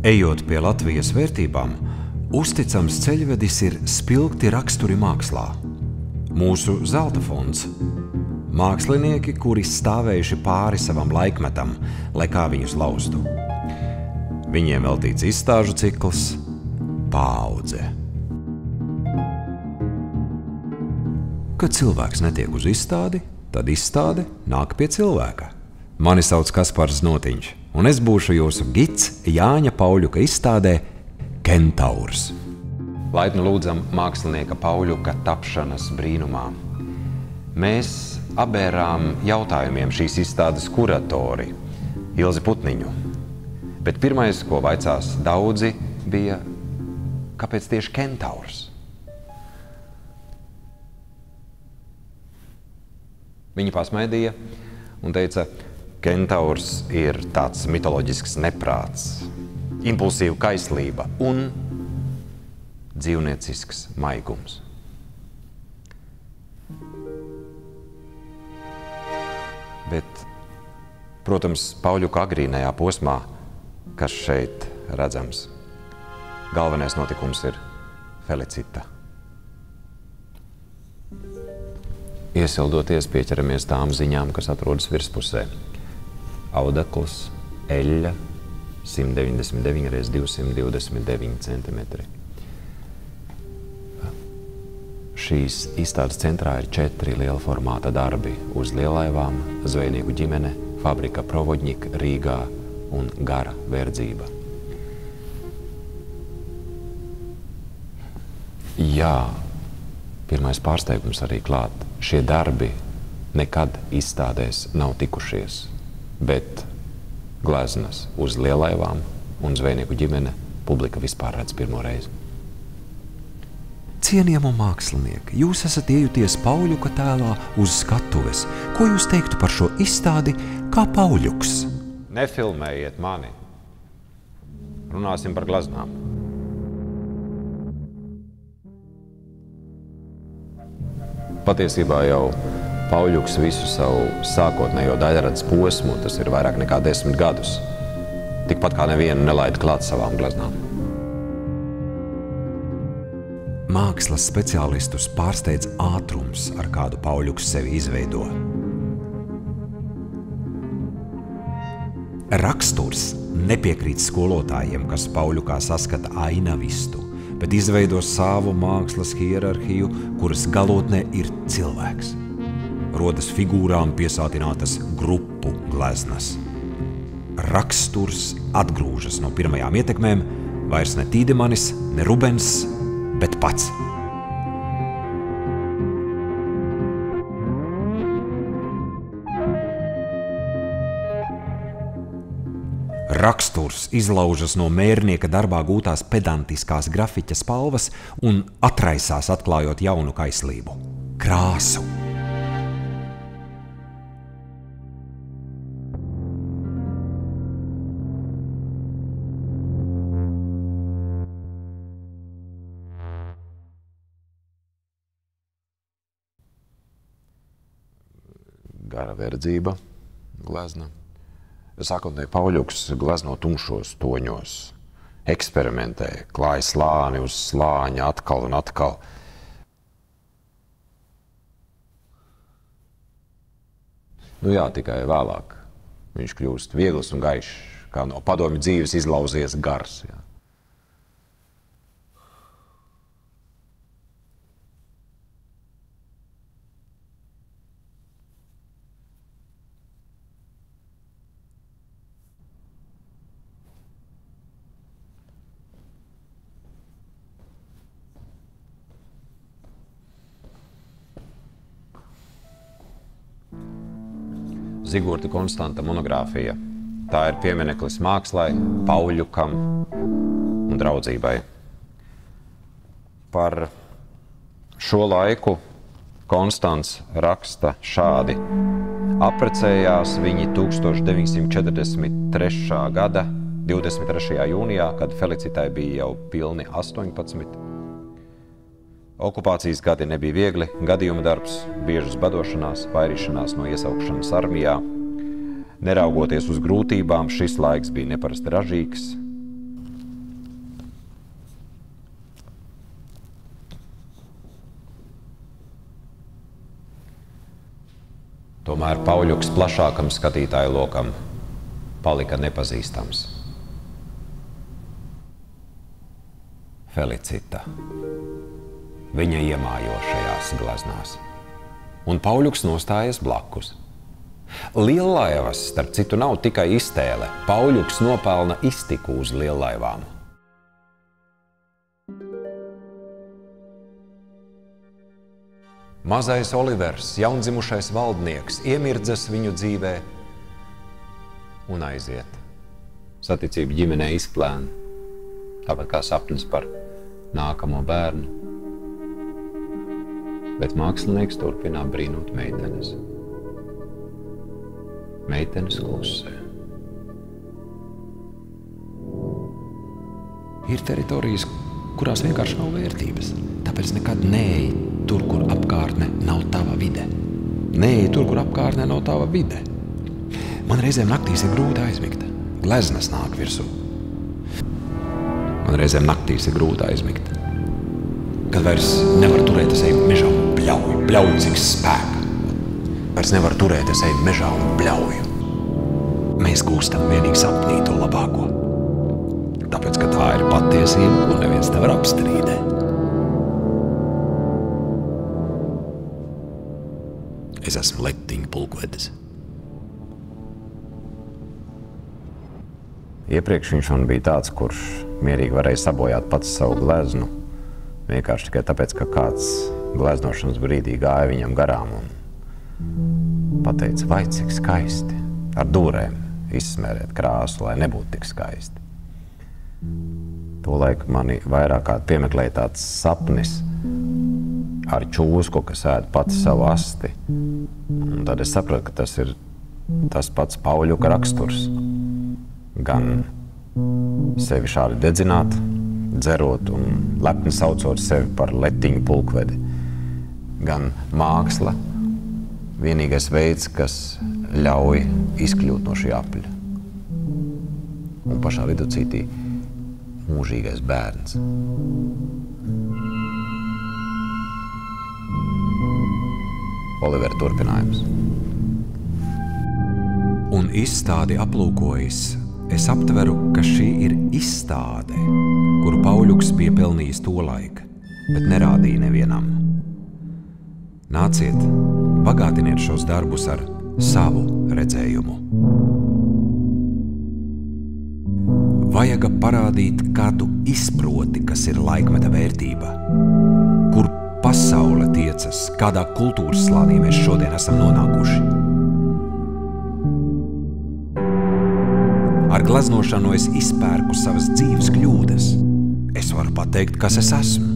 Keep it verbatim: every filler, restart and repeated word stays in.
Ejot pie Latvijas vērtībām, uzticams ceļvedis ir spilgti raksturi mākslā. Mūsu zelta fonds. Mākslinieki, kuri stāvējuši pāri savam laikmetam, lai kā viņus laustu. Viņiem veltīts izstāžu cikls Paudze. Kad cilvēks netiek uz izstādi, tad izstāde nāk pie cilvēka. Mani sauc Kaspars Znotiņš, un es būšu jūsu gids Jāņa Pauļuka izstādē Centaurs. Laipni lūdzam mākslinieka Pauļuka tapšanas brīnumā. Mēs abērām jautājumiem šīs izstādes kuratori Ilzi Putniņu. Bet pirmais, ko vaicās daudzi, bija, kāpēc tieši Centaurs? Viņa pasmaidīja un teica, Centaurs ir tāds mitoloģisks neprāts, impulsīva kaislība un dzīvniecisks maigums. Bet, protams, Pauļuka agrīnajā posmā, kas šeit redzams, galvenais notikums ir felicita. Iesildoties, pieķeramies tām ziņām, kas atrodas virspusē. Audekls, eļļa, simt deviņdesmit deviņi reiz divsimt divdesmit deviņi centimetri. Šīs izstādes centrā ir četri liela formāta darbi uz lielaivām, zvejnieku ģimene, fabrika Provodņika Rīgā un gara verdzība. Jā, pirmais pārsteigums arī klāt. Šie darbi nekad izstādēs nav tikušies, bet gleznas uz lielaivām un zvejnieku ģimene publika vispār redz pirmo reizi. Cienījamo mākslinieki, jūs esat iejuties Pauļuka tēlā uz skatuves. Ko jūs teiktu par šo izstādi kā Pauļuks? Nefilmējiet mani. Runāsim par gleznām. Patiesībā jau Pauļuks visu savu sākotnējo daļradas posmu, tas ir vairāk nekā desmit gadus, tikpat kā nevienu nelaid klāt savām gleznām. Mākslas speciālistus pārsteidz ātrums, ar kādu Pauļuks sevi izveido. Raksturs nepiekrīt skolotājiem, kas Pauļukā saskata ainavistu, bet izveido savu mākslas hierarhiju, kuras galotnē ir cilvēks. Rodas figūrām piesātinātas grupu gleznas. Raksturs atgrūžas no pirmajām ietekmēm, vairs ne Tīdemanis, ne Rubens, bet pats. Raksturs izlaužas no mērnieka darbā gūtās pedantiskās grafiķa spalvas un atraisās, atklājot jaunu kaislību – krāsu. Gara verdzība, glezna. Sākotnēji Pauļuks glezno tumšos toņos, eksperimentē, klāj slāni uz slāņa atkal un atkal. Nu jā, tikai vēlāk viņš kļūst viegls un gaišs, kā no padomju dzīves izlauzies gars. Jā. Zigurta Konstanta monogrāfija. Tā ir piemineklis mākslai, Pauļukam un draudzībai. Par šo laiku Konstants raksta šādi. Apprecējās viņi tūkstoš deviņsimt četrdesmit trešā gada divdesmit trešajā jūnijā, kad Felicitai bija jau pilni astoņpadsmit. Okupācijas gadi nebija viegli, gadījuma darbs, biežas badošanās, vairīšanās no iesaukšanas armijā. Neraugoties uz grūtībām, šis laiks bija neparasti ražīgs. Tomēr Pauļuks plašākam skatītāju lokam palika nepazīstams. Felicita. Viņa iemājo šajās gleznās. Un Pauļuks nostājas blakus. Liellaivas, starp citu, nav tikai iztēle. Pauļuks nopelna iztiku uz liellaivām. Mazais Olivers, jaundzimušais valdnieks, iemirdzas viņu dzīvē un aiziet. Saticība ģimenē izplēna, tāpat kā sapnis par nākamo bērnu. Bet mākslinieks turpinā brīnot meitenes. Meitenes klusē. Ir teritorijas, kurās vienkārši nav vērtības. Tāpēc nekad neej tur, kur apkārtne nav tava vide. Neej tur, kur apkārtne nav tava vide. Man reizēm naktīs ir grūti aizmigt. Gleznas nāk virsū. Man reizēm naktīs ir grūti aizmigt. Kad vairs nevar turēt, es eju mežā un bļauju. Bļauju cik spēka. Vairs nevar turēt, es eju mežā un bļauju. Mēs gūstam vienīgi sapnī to labāko. Tāpēc, ka tā ir patiesība, ko neviens nevar apstrīdēt. Es esmu Latvian pulkvedis. Iepriekš viņš man bija tāds, kurš mierīgi varēja sabojāt pats savu gleznu. Vienkārši tikai tāpēc, ka kāds gleznošanas brīdī gāja viņam garām un pateica, vai cik skaisti, ar dūrēm izsmērēt krāsu, lai nebūtu tik skaisti. Tolaik mani vairāk kā piemeklēja tāds sapnis ar čūsku, kas ēd pati savu asti. Un tad es sapratu, ka tas ir tas pats Pauļuka raksturs. Gan sevi šādi dedzināt, dzerot un lepni saucot sevi par Latvian pulkvedi. Gan māksla, vienīgais veids, kas ļauj izkļūt no šī apļa. Un pašā viducītī mūžīgais bērns. Olivera turpinājums. Un izstādi aplūkojis, es aptveru, ka šī ir izstāde, kuru Pauļuks bija pelnījis tolaik, bet nerādīja nevienam. Nāciet, bagātiniet šos darbus ar savu redzējumu. Vajaga parādīt, kā tu izproti, kas ir laikmeta vērtība, kur pasaule tiecas, kādā kultūras slānī mēs šodien esam nonākuši. Ar gleznošanu es izpērku savas dzīves kļūdas. Es varu pateikt, kas es esmu.